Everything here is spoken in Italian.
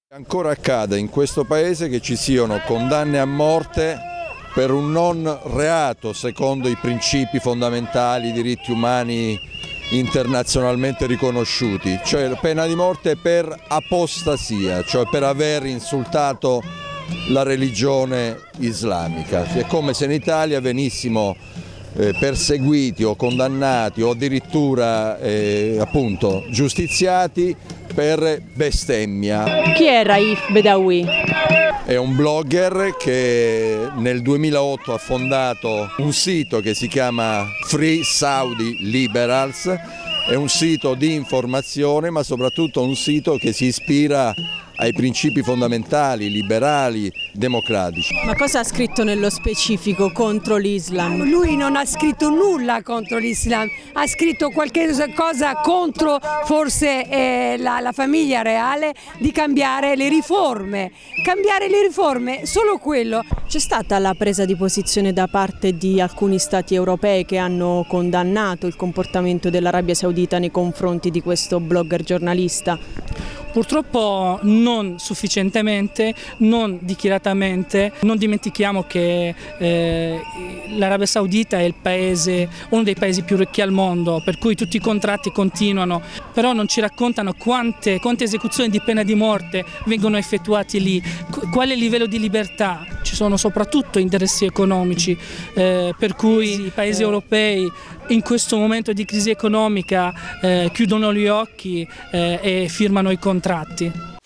Ancora accade in questo paese che ci siano condanne a morte per un non reato secondo i principi fondamentali, i diritti umani internazionalmente riconosciuti, cioè la pena di morte per apostasia, cioè per aver insultato la religione islamica. È come se in Italia venissimo perseguiti o condannati o addirittura appunto giustiziati per bestemmia. Chi è Raif Badawi? È un blogger che nel 2008 ha fondato un sito che si chiama Free Saudi Liberals, è un sito di informazione ma soprattutto un sito che si ispira ai principi fondamentali, liberali, democratici. Ma cosa ha scritto nello specifico contro l'Islam? Lui non ha scritto nulla contro l'Islam, ha scritto qualche cosa contro forse la famiglia reale, di cambiare le riforme. Cambiare le riforme, solo quello. C'è stata la presa di posizione da parte di alcuni stati europei che hanno condannato il comportamento dell'Arabia Saudita nei confronti di questo blogger giornalista? Purtroppo non sufficientemente, non dichiaratamente. Non dimentichiamo che l'Arabia Saudita è uno dei paesi più ricchi al mondo, per cui tutti i contratti continuano, però non ci raccontano quante esecuzioni di pena di morte vengono effettuate lì, qual è il livello di libertà. Ci sono soprattutto interessi economici, per cui i paesi europei in questo momento di crisi economica chiudono gli occhi e firmano i contratti.